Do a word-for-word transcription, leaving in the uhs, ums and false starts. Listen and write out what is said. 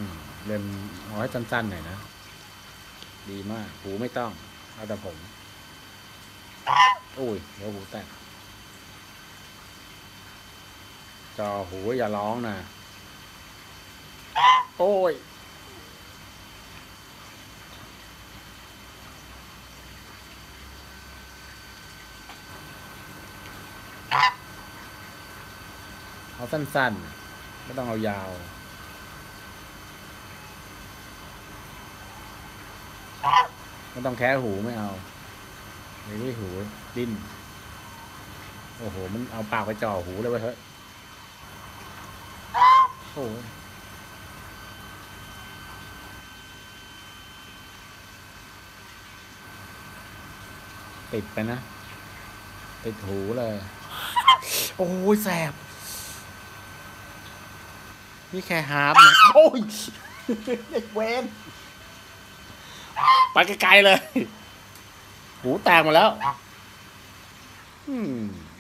เล่นเอาให้สั้นๆหน่อยนะดีมากหูไม่ต้องเอาแต่ผมโอ้ยเดี๋ยวหูแตกจอหูอย่าร้องนะโอ้ยเอาสั้นๆไม่ต้องเอายาวไม่ต้องแค่หูไม่เอาไม่ได้หูดิ้นโอ้โหมันเอาปากไปจ่อหูเลยเว้ยเฮ้ยโอ้ยติดไปนะติดหูเลยโอ้ยแสบนี่แค่ฮาร์ปนะโอ้ยเด็กเวนไปไกลๆเลยหูแตกหมดแล้วอืม